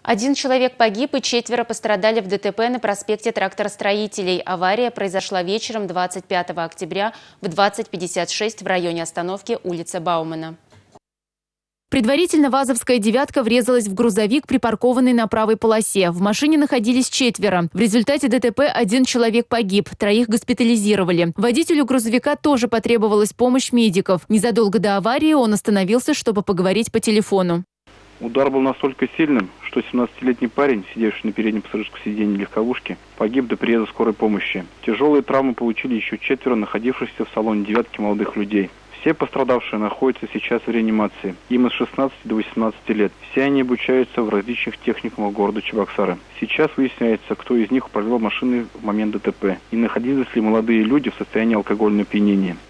1 человек погиб и 4 пострадали в ДТП на проспекте Тракторостроителей. Авария произошла вечером 25 октября в 20:56 в районе остановки улица Баумана. Предварительно ВАЗовская «девятка» врезалась в грузовик, припаркованный на правой полосе. В машине находились 4. В результате ДТП 1 человек погиб, 3 госпитализировали. Водителю грузовика тоже потребовалась помощь медиков. Незадолго до аварии он остановился, чтобы поговорить по телефону. Удар был настолько сильным, что 17-летний парень, сидевший на переднем пассажирском сиденье легковушки, погиб до приезда скорой помощи. Тяжелые травмы получили еще 4 находившихся в салоне «девятки» молодых людей. Все пострадавшие находятся сейчас в реанимации. Им от 16 до 18 лет. Все они обучаются в различных техникумах города Чебоксары. Сейчас выясняется, кто из них управлял машиной в момент ДТП и находились ли молодые люди в состоянии алкогольного опьянения.